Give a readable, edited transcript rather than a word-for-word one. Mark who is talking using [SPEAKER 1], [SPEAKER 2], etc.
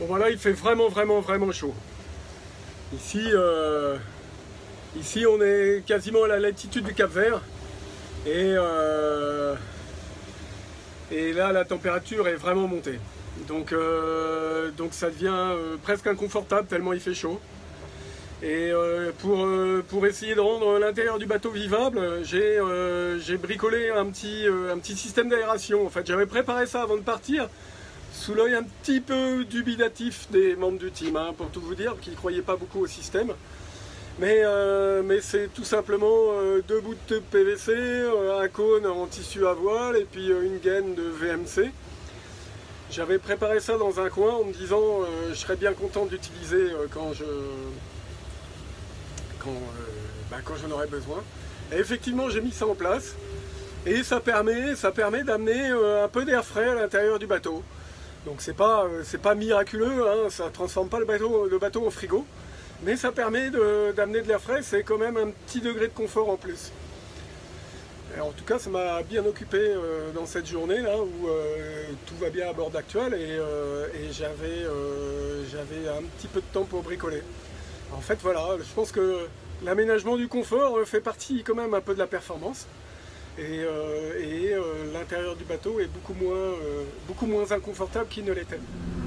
[SPEAKER 1] Bon voilà, il fait vraiment chaud. Ici, ici on est quasiment à la latitude du Cap-Vert. Et là, la température est vraiment montée. Donc ça devient presque inconfortable tellement il fait chaud. Et pour essayer de rendre l'intérieur du bateau vivable, j'ai bricolé un petit système d'aération. En fait, j'avais préparé ça avant de partir, sous l'œil un petit peu dubitatif des membres du team, hein, pour tout vous dire, qui ne croyaient pas beaucoup au système. Mais c'est tout simplement deux bouts de PVC, un cône en tissu à voile et puis une gaine de VMC. J'avais préparé ça dans un coin en me disant je serais bien content d'utiliser quand j'en aurai besoin. Et effectivement, j'ai mis ça en place et ça permet d'amener un peu d'air frais à l'intérieur du bateau. Donc c'est pas miraculeux, hein, ça ne transforme pas le bateau en frigo, mais ça permet d'amener de l'air frais, c'est quand même un petit degré de confort en plus. Et en tout cas, ça m'a bien occupé dans cette journée là où tout va bien à bord d'Actual et j'avais un petit peu de temps pour bricoler. En fait, voilà, je pense que l'aménagement du confort fait partie quand même un peu de la performance. Et l'intérieur du bateau est beaucoup moins inconfortable qu'il ne l'était.